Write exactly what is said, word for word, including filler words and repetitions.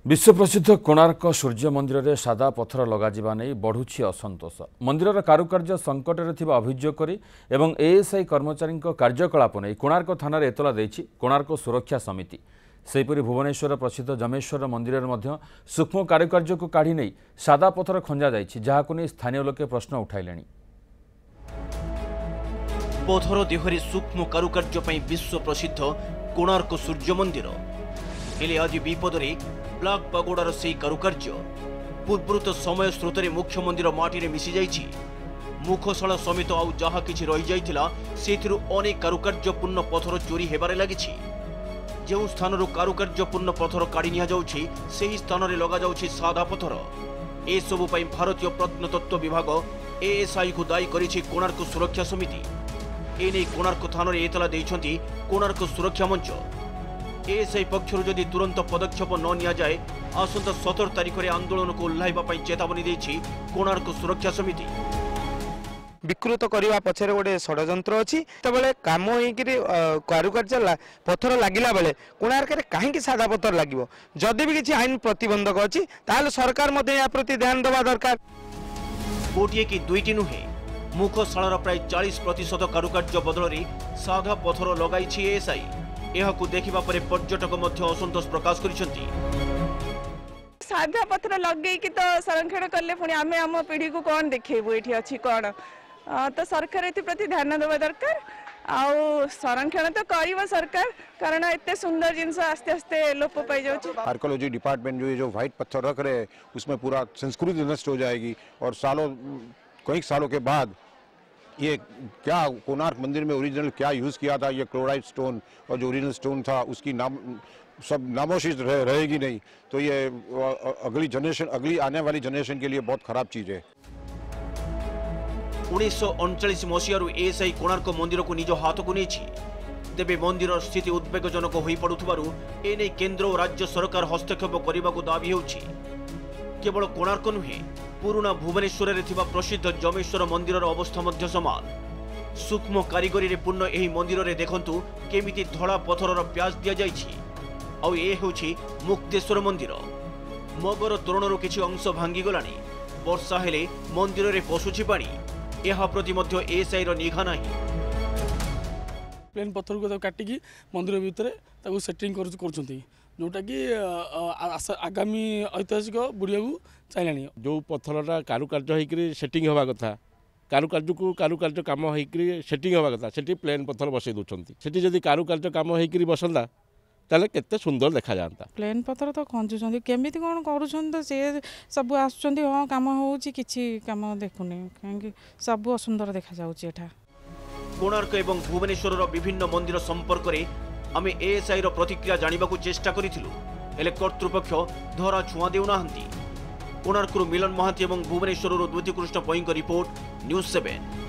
विश्व प्रसिद्ध कोणार्क सूर्य मंदिर में सादा पत्थर लगाଯିबा नै बढ़ुछि असंतोष। मंदिरर कारुकार्य संकट में थिबा अभियोग करी एवं एएसआई कर्मचारी कार्यकलाप नै कोणार्क थाना एतला देछि कोणार्क सुरक्षा समिति। सेहीपरि भुवनेश्वर प्रसिद्ध जमेश्वर मंदिर में मध्य सूक्ष्म कारुकार्य को काढ़ी नै सादा पत्थर खंजा जाइछि, जाहाकु नै स्थानीय लोके प्रश्न उठाइलेनि। पत्थर देहरे सूक्ष्म कारुकार्य पई विश्व प्रसिद्ध कोणार्क सूर्य मंदिर हेले आज विपदरे ब्लैक पगोडार से कारुकार्य पूर्वत समय स्रोतरे मुख्य मंदिर माटी मिसी जाइछि। मुखशाला समेत आउ जहा किछि रहि जाइथिला सेथिरु अनेक कारुकार्यपूर्ण पत्थर चोरी हेबारे लागिछि। जो स्थानरु कारुकार्यपूर्ण पत्थर काढ़ी निया जाउछि सेही स्थानरे लगा जाउछि सादा पत्थर। ए सबु पई भारतीय प्रत्नतत्व विभाग एएसआई को दायी करिछि कोणार्क सुरक्षा समिति। एने कोणार्क थानारे एतला दैछन्ति कोणार्क सुरक्षा मंच। एएसआई पक्षर जदि तुरंत पदक्षेप न निया जाए आसंता सतर तारिख में आंदोलन को उल्लाइबा पई चेतावनी देछि कोणार्क सुरक्षा समिति। विकृत करने पछरे गोटे षड्यंत्र अच्छी तबले कम होकरी कारुकार्य पत्थर लगिला बेले कोणार्क कहीं सादा पत्थर लगे जदि भी किसी आईन प्रतिबंधक अच्छी ताल सरकार या प्रति ध्यान देवा दरकार। गोटे कि दुईटी नुहे मुखशालार प्राय चालीस प्रतिशत कारुकार्य बदल सादा पत्थर लगाई एएसआई। यहाकू देखिबा परे पर्यटक मध्य असंतोष प्रकाश करिसेंती। साधा पत्थर लगे कि तो संरक्षण कले पुणी आमे आम पीढ़ी को कौन देखेबू एठी अछि कौन तो सरकार एथि प्रति ध्यान देवा दरकार। आउ संरक्षण तो करिबो सरकार कारण एते सुंदर जिनस आस्ते आस्ते लोप पाई जाउछि। आर्कियोलॉजी डिपार्टमेंट जो ये जो व्हाइट पत्थर रख रहे उसमें पूरा संस्कृति नष्ट हो जाएगी और सालों कई सालों के बाद ये क्या कोणार्क मंदिर में ओरिजिनल क्या यूज़ किया था, ये क्लोराइड स्टोन और जो ओरिजिनल स्टोन था उसकी नाम सब नामोशीज रह, रहेगी नहीं तो ये अगली जनरेशन अगली आने वाली जनरेशन के लिए बहुत खराब चीज़ है। उन्नीस सौ अड़चाश मसीह एएसआई कोणार्क मंदिर को निज हाथ को नहीं तेबे मंदिर स्थिति उद्वेगजनक हो पड़ुथिबारु एने केंद्र और राज्य सरकार हस्तक्षेप करने को दाबी होउछि। केवल कोणार्क नुहे पुराना भुवनेश्वर रे थिबा प्रसिद्ध जमेश्वर मंदिर अवस्था मध्य समान। सूक्ष्म कारीगरी रे पूर्ण एही मंदिर रे देखंतु केमिति धड़ा पत्थरर प्याज दिया जाइछि। आउ ए होछि मुक्तेश्वर मंदिर। मगर तोरणर किछि अंश भांगी गलानी। वर्षा हेले मंदिर रे पशुछि पानी। एहा प्रति मध्य एएसआई रो निघा नाही। प्लेन पत्थर को काटिकी मंदिर भितर ताको सेटिंग कर जोटा कि आगामी ऐतिहासिक बुढ़िया चाहिए जो पत्थरटा कारुकार्य होकर सेटिंग हवा कथा कारुकार्य को कारुकार्य कम होकर सेटिंग हवा कथा से प्लेन पत्थर बसई दूसरी से जदि कारुकार्य कम होकर बसंता ताले केते सुंदर देखा जाता। प्लेन पत्थर तो खंजुचंदी केमिति कोन करूछन तो से सब आछुचंदी हां काम होउची किछि काम देखुनी काहे सब असुंदर देखा जाउची एठा। कोणार्क एवं भुवनेश्वर विभिन्न मंदिर संपर्क में आमे एएसआई रो प्रतिक्रिया जानिबा को चेष्टा करिथिलु हेले कर्तृपक्ष धरा छुआ देउ नाहंती। कोणार्करु मिलन महांती एवं भुवनेश्वररु द्वितीय Krishna Paink report news seven.